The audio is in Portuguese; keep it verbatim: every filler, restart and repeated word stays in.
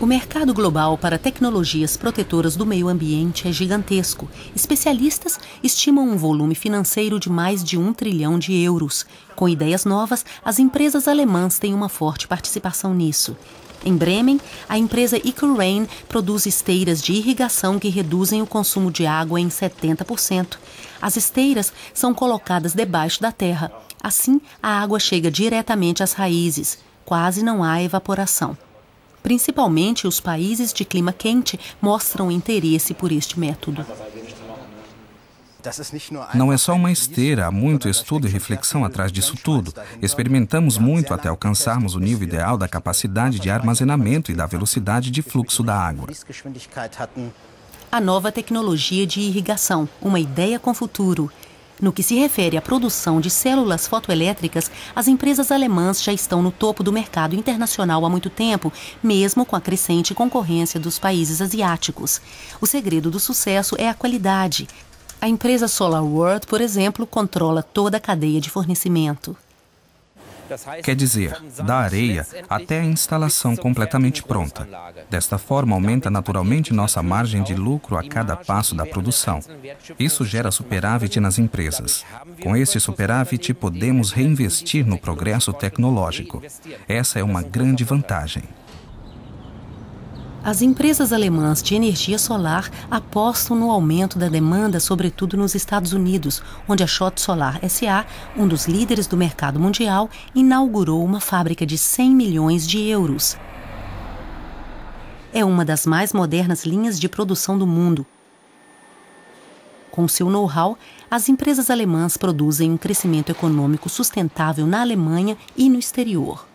mercado global para tecnologias protetoras do meio ambiente é gigantesco. Especialistas estimam um volume financeiro de mais de um trilhão de euros. Com ideias novas, as empresas alemãs têm uma forte participação nisso. Em Bremen, a empresa EcoRain produz esteiras de irrigação que reduzem o consumo de água em setenta por cento. As esteiras são colocadas debaixo da terra. Assim, a água chega diretamente às raízes. Quase não há evaporação. Principalmente os países de clima quente mostram interesse por este método. Não é só uma esteira, há muito estudo e reflexão atrás disso tudo. Experimentamos muito até alcançarmos o nível ideal da capacidade de armazenamento e da velocidade de fluxo da água. A nova tecnologia de irrigação, uma ideia com futuro. No que se refere à produção de células fotoelétricas, as empresas alemãs já estão no topo do mercado internacional há muito tempo, mesmo com a crescente concorrência dos países asiáticos. O segredo do sucesso é a qualidade. A empresa SolarWorld, por exemplo, controla toda a cadeia de fornecimento. Quer dizer, da areia até a instalação completamente pronta. Desta forma, aumenta naturalmente nossa margem de lucro a cada passo da produção. Isso gera superávit nas empresas. Com esse superávit, podemos reinvestir no progresso tecnológico. Essa é uma grande vantagem. As empresas alemãs de energia solar apostam no aumento da demanda, sobretudo nos Estados Unidos, onde a Schott Solar S A, um dos líderes do mercado mundial, inaugurou uma fábrica de cem milhões de euros. É uma das mais modernas linhas de produção do mundo. Com seu know-how, as empresas alemãs produzem um crescimento econômico sustentável na Alemanha e no exterior.